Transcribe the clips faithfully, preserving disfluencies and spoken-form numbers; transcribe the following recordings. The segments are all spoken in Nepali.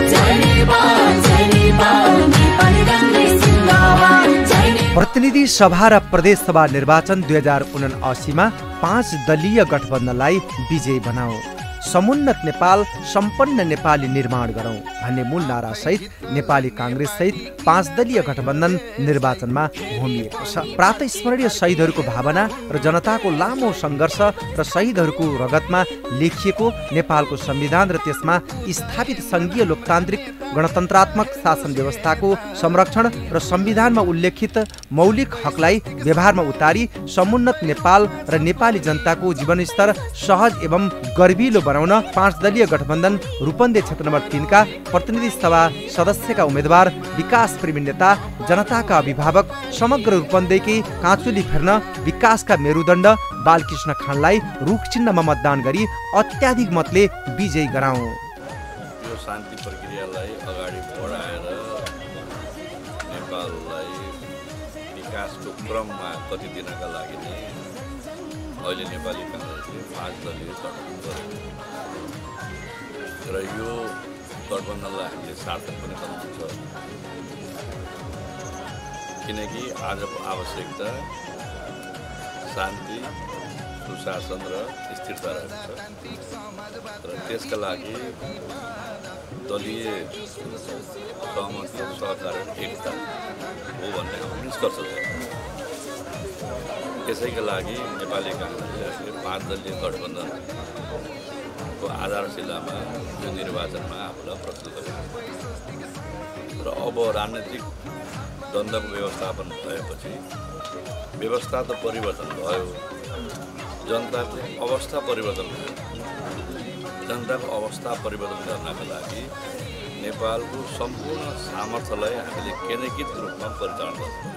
प्रतिनिधि सभा र प्रदेश सभा निर्वाचन दुई हजार उनासीमा पाँच दलीय गठबन्धनलाई विजयी बनाऊ, समुन्नत नेपाल सम्पन्न नेपाली निर्माण गरौं भन्ने मूल नारा सहित नेपाली कांग्रेस सहित पाँच दलीय गठबन्धन निर्वाचनमा होमिएको छ। प्रात स्मरणीय शहीदहरूको भावना र जनताको लामो संघर्ष र शहीदहरूको रगतमा लेखिएको नेपालको संविधान र त्यसमा स्थापित संघीय लोकतान्त्रिक गणतन्त्रात्मक शासन व्यवस्थाको संरक्षण र संविधानमा उल्लेखित मौलिक हकलाई व्यवहारमा उतारी समुन्नत नेपाल र नेपाली जनताको जीवनस्तर सहज एवं गर्विलो बनाउन पाँच दलीय गठबन्धन रूपन्देही क्षेत्र नम्बर तीन का प्रतिनिधि सभा सदस्यका उम्मेद्वार विकास प्रेमी नेता जनताका अभिभावक समग्र रूपन्देहीकै काँचुली फेर्न विकासका मेरुदण्ड बालकृष्ण खानलाई रुख चिन्हमा मतदान गरी अत्याधिक मतले विजयी गराऊ। यो शान्ति प्रक्रियालाई अगाडि बढाएर नेपाललाई विकासको क्रममा गति दिनका लागि नै अहिले नेपाली कांग्रेसले पाँच दलीय गठबन्धन गरेको र यो गठबन्धनलाई हामीले सार्थक पनि गर्नुपर्छ, किनकि आजको आवश्यकता शान्ति, सुशासन र स्थिरता रहेको छ र त्यसका लागि दलीय सहमति, सहकार र एकता हो भन्ने हाम्रो निष्कर्ष छ। त्यसैका लागि नेपाली कांग्रेसले पाँच दलीय गठबन्धनको आधारशिलामा यो निर्वाचनमा आफूलाई प्रस्तुत गरेको र अब राजनीतिक द्वन्द्वको व्यवस्थापन भएपछि व्यवस्था त परिवर्तन भयो, जनताको अवस्था परिवर्तन भयो। जनताको अवस्था परिवर्तन गर्नका लागि नेपालको सम्पूर्ण सामर्थ्यलाई हामीले केन्द्रीकृत रूपमा परिचालन गर्नुपर्छ।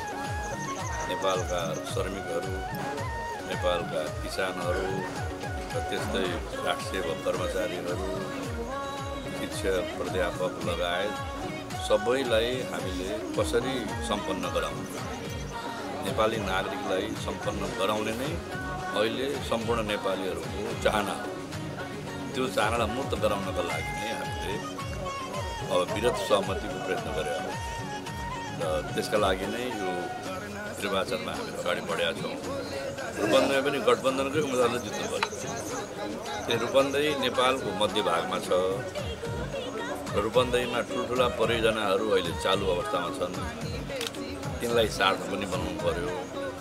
नेपालका श्रमिकहरू, नेपालका किसानहरू र त्यस्तै राष्ट्रसेवक कर्मचारीहरू, शिक्षक, प्राध्यापक लगायत सबैलाई हामीले कसरी सम्पन्न गराउनु, नेपाली नागरिकलाई सम्पन्न गराउने नै अहिले सम्पूर्ण नेपालीहरूको चाहना हो। त्यो चाहनालाई मूर्त गराउनका लागि नै हामीले अब विरत सहमतिको प्रयत्न गरेका हौँ र त्यसका लागि नै यो निर्वाचनमा हामी अगाडि बढेका छौँ। रूपन्देहीमा पनि गठबन्धनकै उम्मेदवारले जित्नु पर्यो। त्यो रूपन्देही नेपालको मध्यभागमा छ र रूपन्देहीमा ठुल्ठुला परियोजनाहरू अहिले चालु अवस्थामा छन्, तिनलाई सार्थक पनि बनाउनु पर्यो।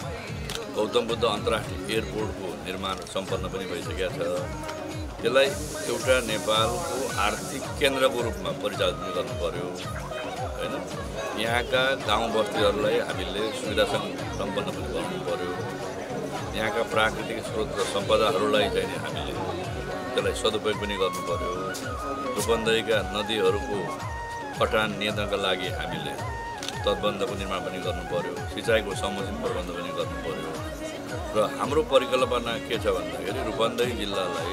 गौतम बुद्ध अन्तर्राष्ट्रिय एयरपोर्टको निर्माण सम्पन्न पनि भइसकेको छ, त्यसलाई एउटा नेपालको आर्थिक केन्द्रको रूपमा परिचालन गर्नु पर्यो हैन। यहाँका गाउँ बस्तीहरूलाई हामीले सुविधासँग सम्पन्न पनि गर्नु पर्यो। यहाँका प्राकृतिक स्रोत र सम्पदाहरूलाई चाहिँ हामीले त्यसलाई सदुपयोग पनि गर्नु पर्यो। रूपन्देहीका नदीहरूको कटान नियन्त्रणका लागि हामीले तटबन्धको निर्माण पनि गर्नु पर्यो, सिँचाइको समुचित प्रबन्ध पनि गर्नु पर्यो। र हाम्रो परिकल्पना के छ भन्दाखेरि रूपन्देही जिल्लालाई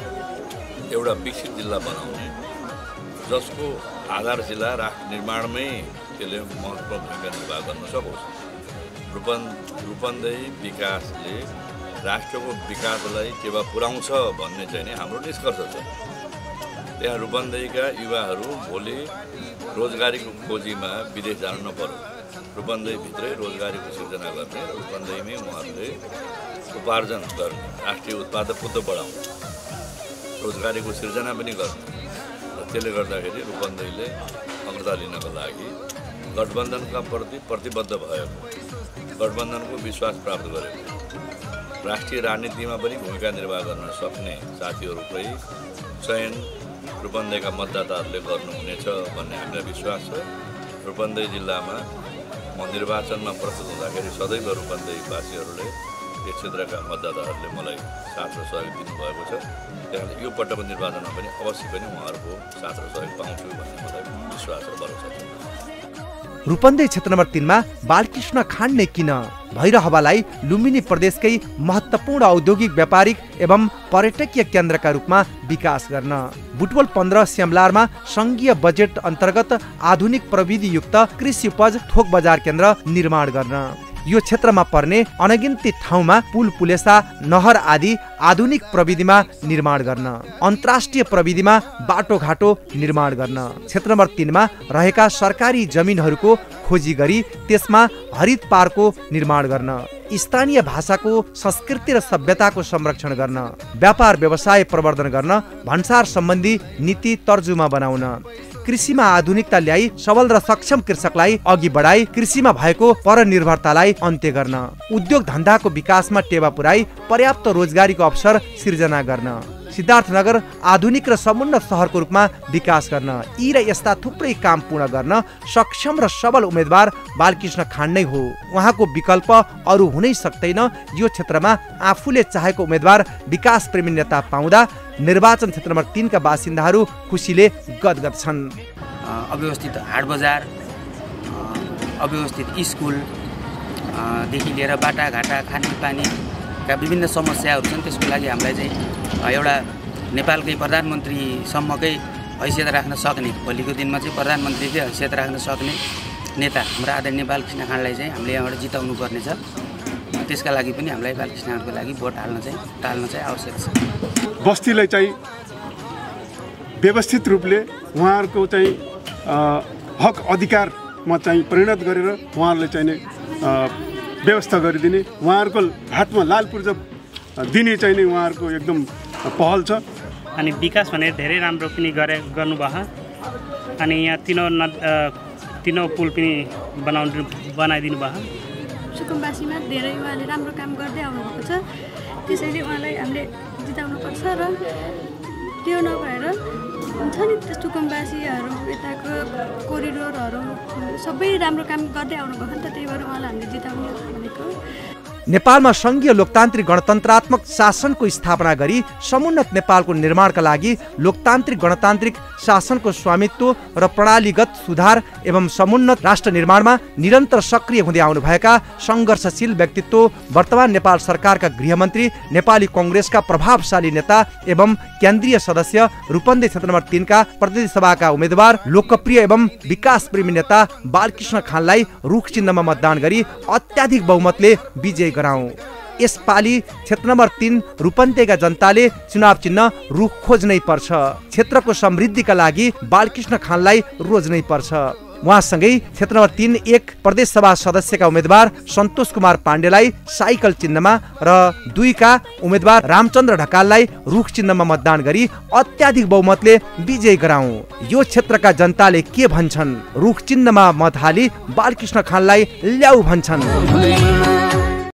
एउटा विकसित जिल्ला बनाउने, जसको आधारशिला राष्ट्र निर्माणमै त्यसले महत्त्वपूर्ण भूमिका निर्वाह गर्न सकोस्। रूपन रूपन्देही विकासले राष्ट्रको विकासलाई टेवा पुर्याउँछ भन्ने चाहिँ हाम्रो निष्कर्ष छ। त्यहाँ रूपन्देहीका युवाहरू भोलि रोजगारीको खोजीमा विदेश जानु नपर्यो, रूपन्देहीभित्रै रोजगारीको सिर्जना गर्ने, रूपन्देहीमै उहाँहरूले उपार्जन गर्ने, राष्ट्रिय उत्पादकत्व बढाउने, रोजगारीको सिर्जना पनि गर्ने र त्यसले गर्दाखेरि रूपन्देहीले अग्रता लिनको लागि गठबन्धनका प्रति प्रतिबद्ध भएको, गठबन्धनको विश्वास प्राप्त गरेको, राष्ट्रिय राजनीतिमा पनि भूमिका निर्वाह गर्न सक्ने साथीहरूकै चयन रूपन्देहीका मतदाताहरूले गर्नुहुनेछ भन्ने हामीलाई विश्वास छ। रूपन्देही जिल्लामा म निर्वाचनमा प्रस्तुत हुँदाखेरि सदैव रूपन्देहीवासीहरूले यस क्षेत्रका मतदाताहरूले मलाई साथ र सहयोग दिनुभएको छ। त्यहाँले यो पटकको निर्वाचनमा पनि अवश्य पनि उहाँहरूको साथ र सहयोग पाउँछु भन्ने मलाई विश्वास र भरोसा छ। रूपन्देही क्षेत्र नम्बर तीन में बालकृष्ण खान ने किन भैरहवालाई लुम्बिनी प्रदेशकै महत्वपूर्ण औद्योगिक व्यापारिक एवं पर्यटकीय केन्द्रका रूपमा विकास गर्न, बुटवल पन्ध्र स्यामलारमा संघीय बजेट अन्तर्गत आधुनिक प्रविधि युक्त कृषि उपज थोक बजार केन्द्र निर्माण गर्न, यो क्षेत्रमा पर्ने अनगिन्ती ठाउँमा पुल पुलेसा नहर आदि आधुनिक प्रविधिमा निर्माण गर्न, अन्तर्राष्ट्रिय प्रविधिमा बाटोघाटो निर्माण गर्न, क्षेत्र नम्बर तीनमा रहेका सरकारी जमिनहरूको खोजी गरी त्यसमा हरित पार्कको निर्माण गर्न, स्थानीय भाषाको संस्कृति र सभ्यताको संरक्षण गर्न, व्यापार व्यवसाय प्रवर्धन गर्न, भन्सार सम्बन्धी नीति तर्जुमा बनाउन, कृषिमा आधुनिकता ल्याई सबल र सक्षम कृषकलाई अघि बढाई कृषिमा भएको परनिर्भरतालाई अन्त्य गर्न, उद्योग धन्दाको विकासमा टेवा पुर्याई पर्याप्त रोजगारीको अवसर सिर्जना गर्न, सिद्धार्थनगर आधुनिक र समुन्नत सहरको रूपमा विकास गर्न, यी र यस्ता थुप्रै काम पूर्ण गर्न सक्षम र सबल उम्मेदवार बालकृष्ण खाँड नै हो। उहाँको विकल्प अरू हुनै सक्दैन। यो क्षेत्रमा आफूले चाहेको उम्मेदवार विकास प्रेमी नेता पाउँदा निर्वाचन क्षेत्र नम्बर तीनका बासिन्दाहरू खुसीले गदगद छन्। अव्यवस्थित हाट बजार, अव्यवस्थित स्कुल देखि लिएर बाटाघाटा खानेपानीका विभिन्न समस्याहरू छन्। त्यसको लागि हामीलाई चाहिँ एउटा नेपालकै प्रधानमन्त्रीसम्मकै हैसियत राख्न सक्ने, भोलिको दिनमा चाहिँ प्रधानमन्त्रीकै हैसियत राख्न सक्ने नेता हाम्रो आदरणीय बालकृष्ण खाँडलाई चाहिँ हामीले यहाँबाट जिताउनु पर्ने छ। त्यसका लागि पनि हामीलाई बालकृष्ण खाँडको लागि भोट हाल्न चाहिँ टाल्न चाहिँ आवश्यक छ। बस्तीलाई चाहिँ व्यवस्थित रूपले उहाँहरूको चाहिँ हक अधिकारमा चाहिँ परिणत गरेर उहाँहरूलाई चाहिँ व्यवस्था गरिदिने, उहाँहरूको हातमा लाल पूर्जा दिने चाहिँ नै उहाँहरूको एकदम पहल छ। अनि विकास भनेर धेरै राम्रो पनि गरे गर्नुभयो। अनि यहाँ तिनौ न तिनौ पुल पनि बनाउनु बनाइदिनु भयो। सुकुम्बासीमा धेरै उहाँले राम्रो काम गर्दै आउनुभएको छ, त्यसैले उहाँलाई हामीले जिताउनुपर्छ। र त्यो नभएर हुन्छ नि सुकुम्बासीहरू यताको कोरिडोरहरू सबै राम्रो काम गर्दै आउनुभएको नि त, त्यही भएर उहाँलाई हामीले जिताउने भनेको। नेपालमा संघीय लोकतान्त्रिक गणतन्त्रात्मक शासनको स्थापना गरी समुन्नत नेपालको निर्माणका लागि लोकतान्त्रिक गणतान्त्रिक शासनको स्वामित्व र प्रणालीगत सुधार एवं समुन्नत राष्ट्र निर्माणमा निरन्तर सक्रिय हुँदै आउनुभएका सङ्घर्षशील व्यक्तित्व, वर्तमान नेपाल सरकारका गृहमन्त्री, नेपाली कङ्ग्रेसका प्रभावशाली नेता एवं केन्द्रीय सदस्य, रूपन्देही क्षेत्र नम्बर तीनका प्रतिनिधि सभाका उम्मेद्वार, लोकप्रिय एवं विकास प्रेमी नेता बालकृष्ण खाँडलाई रुख चिन्हमा मतदान गरी अत्याधिक बहुमतले विजय गराउँ। यसपालि क्षेत्र नम्बर तीन रूपन्देहीका जनताले चुनाव चिन्ह रुख खोज्नै पर्छ। क्षेत्रको समृद्धिका लागि बालकृष्ण खाँडलाई रोज्नै पर्छ। उहाँसँगै क्षेत्र नम्बर तीन एक प्रदेश सभा सदस्यका उम्मेद्वार सन्तोष कुमार पाण्डेलाई साइकल चिन्हमा र दुईका उम्मेद्वार रामचन्द्र ढकाललाई रुख चिन्हमा मतदान गरी अत्याधिक बहुमतले विजय गराउँ। यो क्षेत्रका जनताले के भन्छन्? रुख चिन्हमा मत हाली बालकृष्ण खाँडलाई ल्याऊ भन्छन्।